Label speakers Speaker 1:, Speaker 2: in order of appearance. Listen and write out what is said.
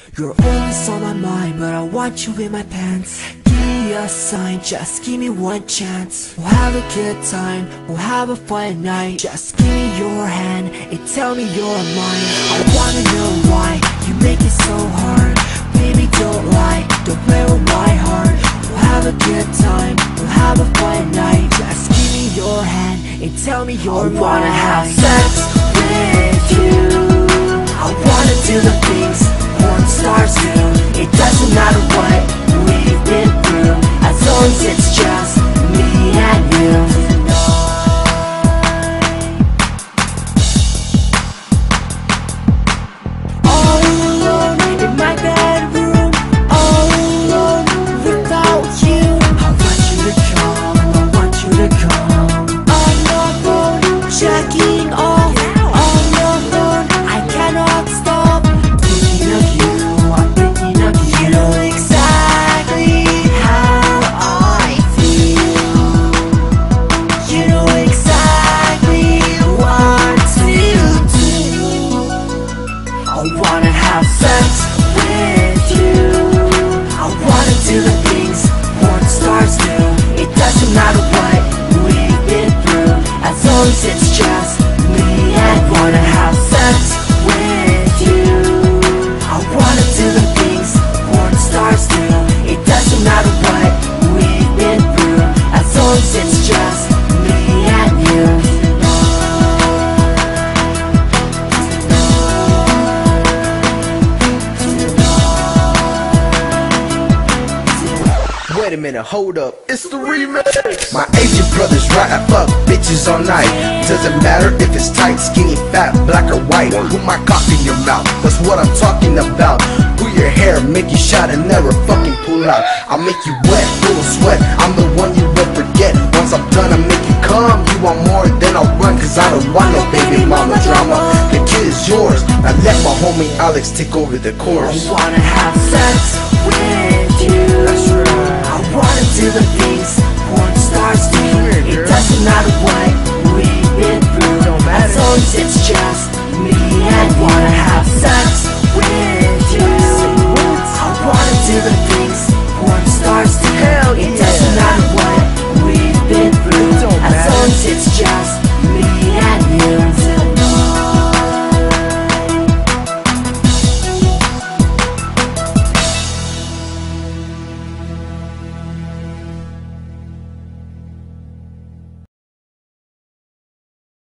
Speaker 1: You're always on my mind, but I want you in my pants. Give me a sign, just give me one chance. We'll have a good time, we'll have a fun night. Just give me your hand and tell me you're mine. I wanna know why you make it so hard. Baby, don't lie, don't play with my heart. We'll have a good time, we'll have a fun night. Just give me your hand and tell me you're mine. I wanna have sex with you. I wanna do the things porn stars do. It doesn't matter what we've been through, as long as it's just me and you. All alone in my bedroom, all alone without you. I want you to come, I want you to come. On your phone, checking off. On your phone, I cannot stop thinking of you. I'm thinking of you. You know exactly how I feel. You know exactly what to do. I wanna have sex with you. I wanna do the things porn stars do. It doesn't matter what we've been through, as long as it's just me and you. Wanna have sex with you. I wanna do the things porn stars do. It doesn't matter what we've been through, as long as it's just me and you.
Speaker 2: Wait a minute, hold up, it's the remix. My Asian brothers rap up bitches all night. Doesn't matter if it's tight, skinny, fat, black or white. Put my cock in your mouth, that's what I'm talking about. Pull your hair, make you shot and never fucking pull out. I'll make you wet, full of sweat, I'm the one you won't forget. Once I'm done, I'll make you come. You want more, then I'll run, cause I don't want no baby mama drama. The kid is yours, I let my homie Alex take over the chorus.
Speaker 1: I wanna have sex with you. That's right. I wanna do the things porn stars do. It doesn't matter what we've been through, as long as it's just